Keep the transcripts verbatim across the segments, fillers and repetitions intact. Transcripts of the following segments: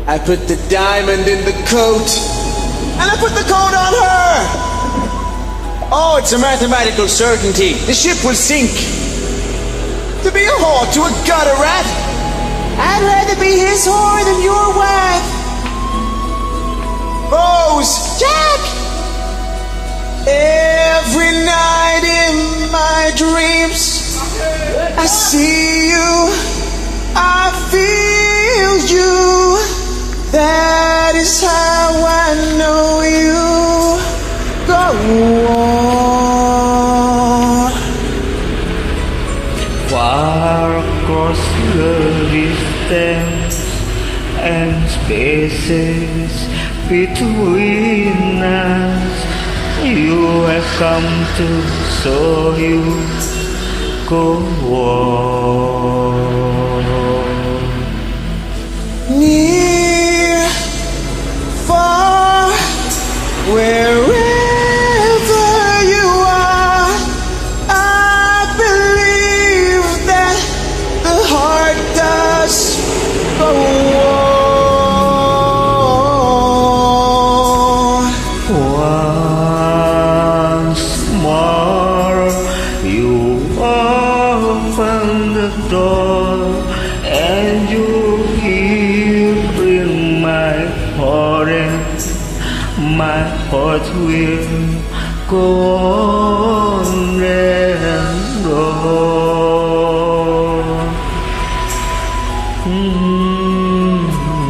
I put the diamond in the coat, and I put the coat on her. Oh, it's a mathematical certainty. The ship will sink. To be a whore to a gutter rat, I'd rather be his whore than your wife. Rose, Jack! Every night in my dreams, I see you, I feel you. That is how I know you. Go on. Far across the distance and spaces between us, you have come to show you. Go on. Near, far, wherever you are, I believe that the heart does go on. Once more, you open the door, and you hear in my heart, and my heart will go on and on. Mm-hmm.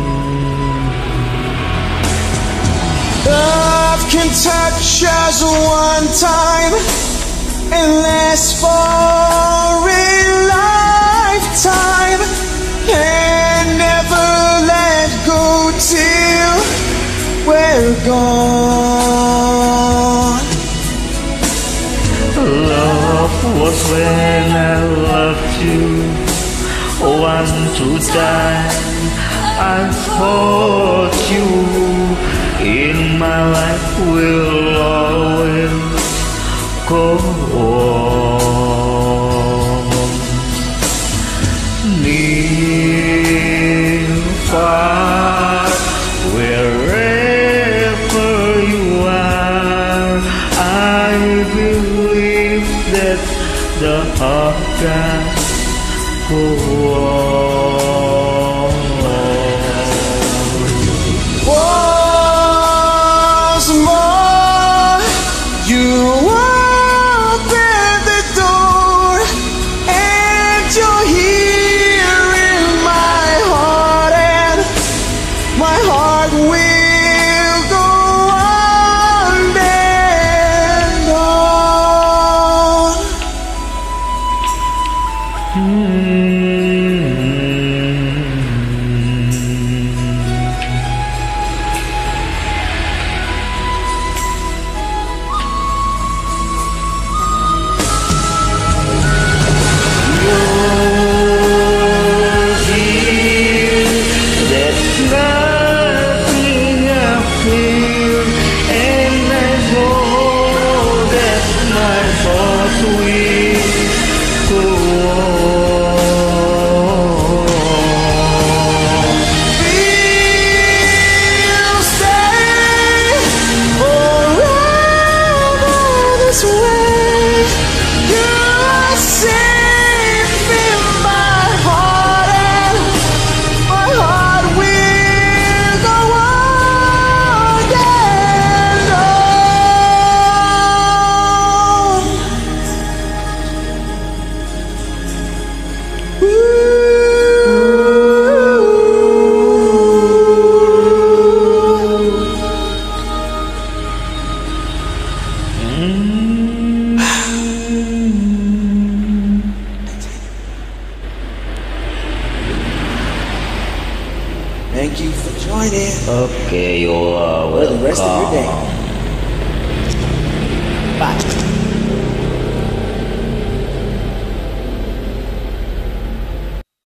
Love can touch us one time and last for a lifetime, and never let go till we're gone. Love was when I loved you, want to die. I thought you in my life will always go on. Near, far, wherever you are, I believe that the heart can go on. Once more, you open the door, and you're here in my heart, and my heart will go on and on. Mm-hmm. Thank you for joining. Okay, you are welcome. For the rest of your day. Bye.